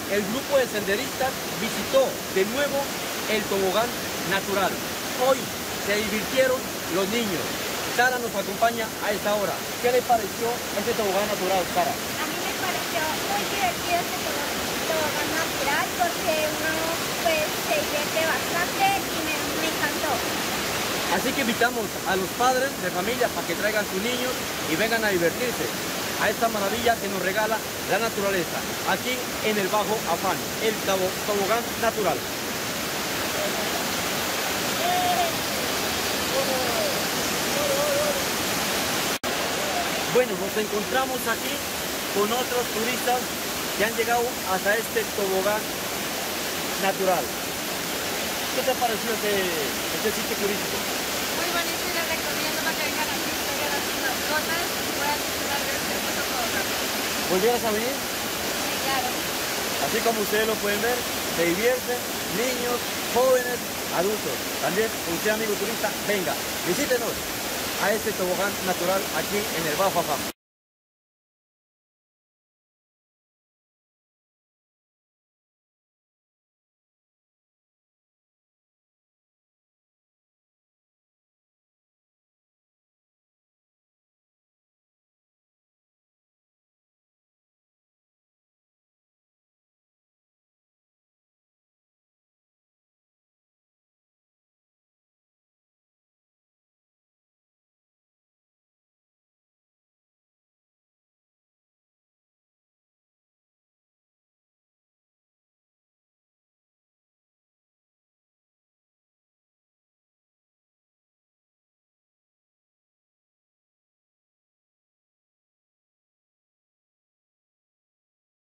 el grupo de senderistas visitó de nuevo el tobogán natural. Hoy se divirtieron los niños. Sara nos acompaña a esta hora. ¿Qué le pareció este tobogán natural, Sara? A mí me pareció muy divertido este tobogán natural porque uno pues se divierte bastante y me encantó. Así que invitamos a los padres de familia para que traigan sus niños y vengan a divertirse a esta maravilla que nos regala la naturaleza, aquí en el Bajo Afán, el tobogán natural. Bueno, nos encontramos aquí con otros turistas que han llegado hasta este tobogán natural. ¿Qué te pareció este sitio turístico? Muy bonito y les recomiendo para que vengan aquí, traigan a sus mascotas y puedan disfrutar de este hermoso tobogán. ¿Volvieras a venir? Sí, claro. Así como ustedes lo pueden ver, se divierten niños, jóvenes, adultos. También usted, amigo turista, venga, visítenos a este tobogán natural aquí en el Bajo Afán.